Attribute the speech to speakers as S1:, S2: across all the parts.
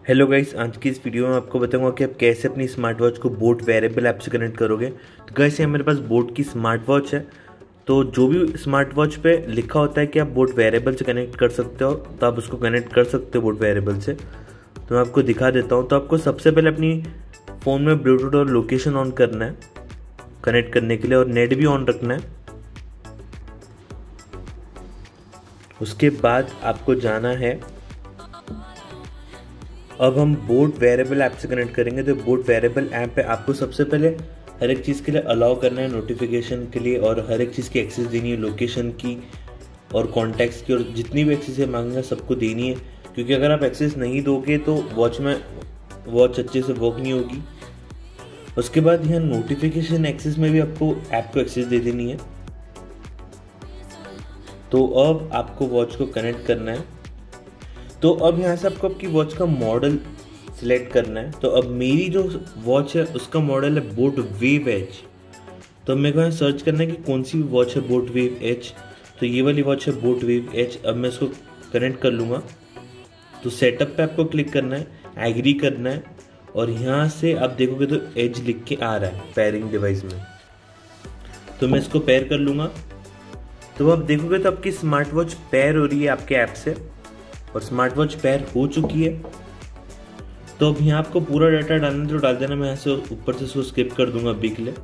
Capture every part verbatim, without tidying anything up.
S1: Hello guys, आज की इस वीडियो में आपको बताऊंगा कि आप कैसे अपनी स्मार्ट वॉच को बोट वेरेबल ऐप से कनेक्ट करोगे। तो गाइस, ये मेरे पास बोट की स्मार्ट वॉच है। तो जो भी स्मार्ट वॉच पे लिखा होता है कि आप बोट वेरेबल से कनेक्ट कर सकते हो, तो आप उसको कनेक्ट कर सकते हो बोट वेरेबल से। तो मैं आपको दिखा देता हूँ। तो आपको सबसे पहले अपनी फ़ोन में ब्लूटूथ और लोकेशन ऑन करना है कनेक्ट करने के लिए, और नेट भी ऑन रखना है। उसके बाद आपको जाना है, अब हम बोट वेरेबल ऐप से कनेक्ट करेंगे। तो बोट वेरेबल ऐप पे आपको सबसे पहले हर एक चीज़ के लिए अलाउ करना है, नोटिफिकेशन के लिए, और हर एक चीज़ की एक्सेस देनी है, लोकेशन की और कॉन्टैक्ट्स की, और जितनी भी एक्सेस है मांगेंगे सबको देनी है। क्योंकि अगर आप एक्सेस नहीं दोगे तो वॉच में वॉच अच्छे से वर्क नहीं होगी। उसके बाद यहाँ नोटिफिकेशन एक्सेस में भी आपको ऐप को एक्सेस दे देनी है। तो अब आपको वॉच को कनेक्ट करना है। तो अब यहाँ से आपको आपकी वॉच का मॉडल सिलेक्ट करना है। तो अब मेरी जो वॉच है उसका मॉडल है बोट वेव एज। तो मेरे को यहाँ सर्च करना है कि कौन सी वॉच है बोट वेव एज। तो ये वाली वॉच है बोट वेव एज। अब मैं इसको कनेक्ट कर लूँगा। तो सेटअप पे आपको क्लिक करना है, एग्री करना है, और यहाँ से आप देखोगे तो एज लिख के आ रहा है पेयरिंग डिवाइस में। तो मैं इसको पेयर कर लूँगा। तो आप देखोगे तो आपकी स्मार्ट वॉच पेयर हो रही है आपके ऐप से, और स्मार्ट वॉच पेयर हो चुकी है। तो अब यहाँ आपको पूरा डाटा डालना तो डाल देना। मैं यहाँ से ऊपर से इसको स्किप कर दूंगा अभी के लिए।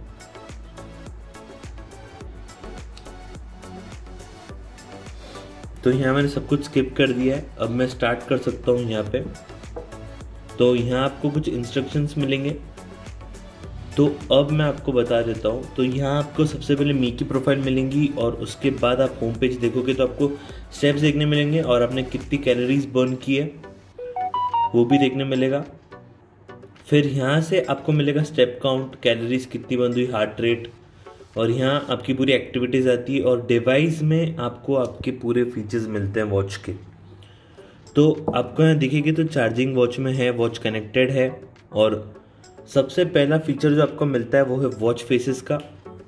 S1: तो यहाँ मैंने सब कुछ स्किप कर दिया है। अब मैं स्टार्ट कर सकता हूँ यहाँ पे। तो यहाँ आपको कुछ इंस्ट्रक्शंस मिलेंगे। तो अब मैं आपको बता देता हूँ। तो यहाँ आपको सबसे पहले मी की प्रोफाइल मिलेंगी, और उसके बाद आप होम पेज देखोगे तो आपको स्टेप्स देखने मिलेंगे, और आपने कितनी कैलोरीज बर्न की है वो भी देखने मिलेगा। फिर यहाँ से आपको मिलेगा स्टेप काउंट, कैलोरीज कितनी बर्न हुई, हार्ट रेट, और यहाँ आपकी पूरी एक्टिविटीज़ आती है। और डिवाइस में आपको आपके पूरे फीचर्स मिलते हैं वॉच के। तो आपको यहाँ दिखेगी तो चार्जिंग वॉच में है, वॉच कनेक्टेड है, और सबसे पहला फीचर जो आपको मिलता है वो है वॉच फेसेस का।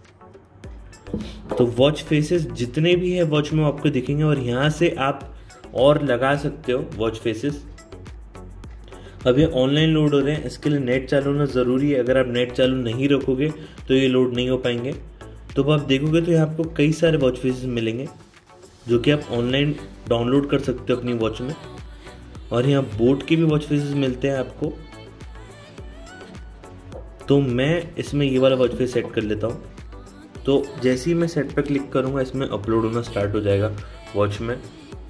S1: तो वॉच फेसेस जितने भी है वॉच में आपको दिखेंगे, और यहाँ से आप और लगा सकते हो वॉच फेसेस। अब ये ऑनलाइन लोड हो रहे हैं, इसके लिए नेट चालू होना ज़रूरी है। अगर आप नेट चालू नहीं रखोगे तो ये लोड नहीं हो पाएंगे। तो आप देखोगे तो यहाँ आपको कई सारे वॉच फेसेस मिलेंगे जो कि आप ऑनलाइन डाउनलोड कर सकते हो अपनी वॉच में। और यहाँ बोट के भी वॉच फेसेस मिलते हैं आपको। तो मैं इसमें ये वाला वॉच फेस सेट कर लेता हूँ। तो जैसे ही मैं सेट पर क्लिक करूँगा इसमें अपलोड होना स्टार्ट हो जाएगा वॉच में।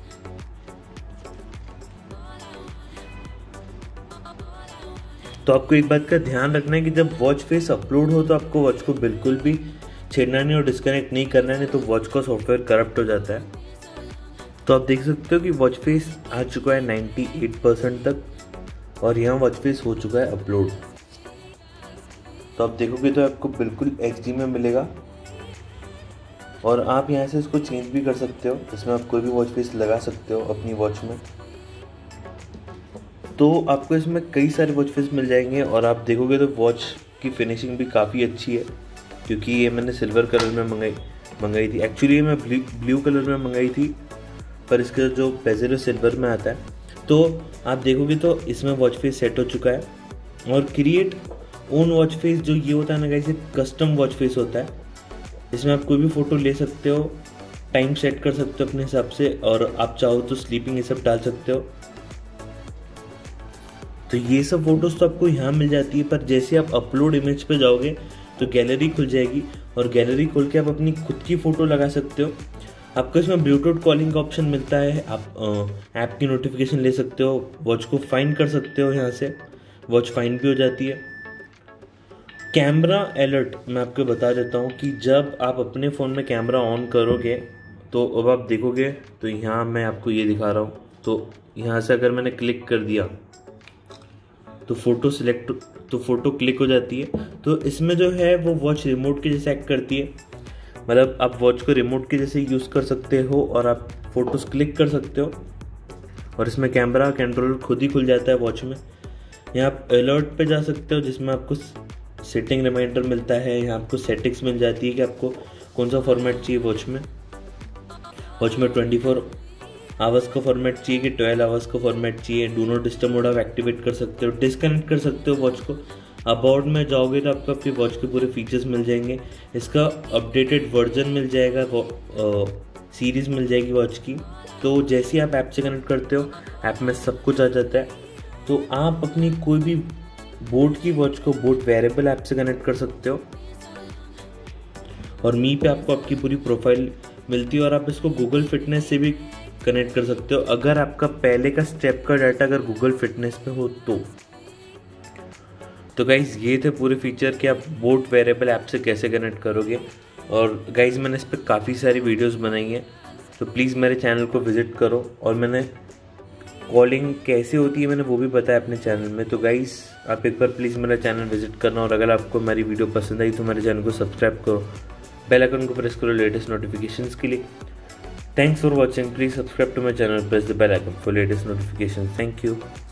S1: तो आपको एक बात का ध्यान रखना है कि जब वॉच फेस अपलोड हो तो आपको वॉच को बिल्कुल भी छेड़ना नहीं और डिस्कनेक्ट नहीं करना है, नहीं तो वॉच का सॉफ्टवेयर करप्ट हो जाता है। तो आप देख सकते हो कि वॉच फेस आ चुका है अट्ठानवे परसेंट तक, और यहाँ वॉच फेस हो चुका है अपलोड। तो आप देखोगे तो आपको बिल्कुल एच डी में मिलेगा, और आप यहाँ से इसको चेंज भी कर सकते हो। इसमें आप कोई भी वॉच फेस लगा सकते हो अपनी वॉच में। तो आपको इसमें कई सारे वॉच फेस मिल जाएंगे, और आप देखोगे तो वॉच की फिनिशिंग भी काफ़ी अच्छी है, क्योंकि ये मैंने सिल्वर कलर में मंगाई मंगाई थी। एक्चुअली ये मैं ब्लू ब्लू कलर में मंगाई थी, पर इसका जो बेजल सिल्वर में आता है। तो आप देखोगे तो इसमें वॉच फेस सेट हो चुका है। और क्रिएट ओन वॉच फेस जो ये होता है ना गाइस, ये कस्टम वॉच फेस होता है। इसमें आप कोई भी फ़ोटो ले सकते हो, टाइम सेट कर सकते हो अपने हिसाब से, और आप चाहो तो स्लीपिंग ये सब डाल सकते हो। तो ये सब फोटोज़ तो आपको यहाँ मिल जाती है, पर जैसे आप अपलोड इमेज पे जाओगे तो गैलरी खुल जाएगी, और गैलरी खोल के आप अपनी खुद की फ़ोटो लगा सकते हो। आपको इसमें ब्लूटूथ कॉलिंग का ऑप्शन मिलता है। आप ऐप की नोटिफिकेशन ले सकते हो, वॉच को फाइंड कर सकते हो। यहाँ से वॉच फाइंड भी हो जाती है। कैमरा अलर्ट मैं आपको बता देता हूँ कि जब आप अपने फ़ोन में कैमरा ऑन करोगे तो अब आप देखोगे तो यहाँ मैं आपको ये दिखा रहा हूँ। तो यहाँ से अगर मैंने क्लिक कर दिया तो फ़ोटो सिलेक्ट तो फ़ोटो क्लिक हो जाती है। तो इसमें जो है वो वॉच रिमोट के जैसे एक्ट करती है। मतलब आप वॉच को रिमोट के जैसे यूज़ कर सकते हो, और आप फ़ोटोज़ क्लिक कर सकते हो, और इसमें कैमरा कंट्रोलर खुद ही खुल जाता है वॉच में। यहाँ आप अलर्ट पे जा सकते हो, जिसमें आपको सेटिंग रिमाइंडर मिलता है। यहाँ आपको सेटिंग्स मिल जाती है कि आपको कौन सा फॉर्मेट चाहिए वॉच में। वॉच में ट्वेंटी फोर आवर्स का फॉर्मेट चाहिए कि ट्वेल्व आवर्स का फॉर्मेट चाहिए। डू नॉट डिस्टर्ब मोड आप एक्टिवेट कर सकते हो, डिस्कनेक्ट कर सकते हो वॉच को। अबाउट में जाओगे तो आपको आपकी वॉच के पूरे फीचर्स मिल जाएंगे, इसका अपडेटेड वर्जन मिल जाएगा, सीरीज़ मिल जाएगी वॉच की। तो जैसे ही आप ऐप से कनेक्ट करते हो ऐप में सब कुछ आ जाता है। तो आप अपनी कोई भी बोट की वॉच को बोट वेरेबल ऐप से कनेक्ट कर सकते हो और मी पे आपको आपकी पूरी प्रोफाइल मिलती है और आप इसको गूगल फिटनेस से भी कनेक्ट कर सकते हो अगर आपका पहले का स्टेप का डाटा अगर गूगल फिटनेस पे हो तो। तो गाइज़ ये थे पूरे फीचर कि आप बोट वेरेबल ऐप से कैसे कनेक्ट करोगे। और गाइज़ मैंने इस पर काफ़ी सारी वीडियोस बनाई हैं, तो प्लीज़ मेरे चैनल को विज़िट करो। और मैंने कॉलिंग कैसे होती है मैंने वो भी बताया अपने चैनल में। तो गाइज़ आप एक बार प्लीज़ मेरा चैनल विज़िट करना और अगर आपको मेरी वीडियो पसंद आई तो मेरे चैनल को सब्सक्राइब करो, बेल आइकन को प्रेस करो लेटेस्ट नोटिफिकेशंस के लिए। Thanks for watching. Please subscribe to my channel, press the bell icon for latest notifications. Thank you.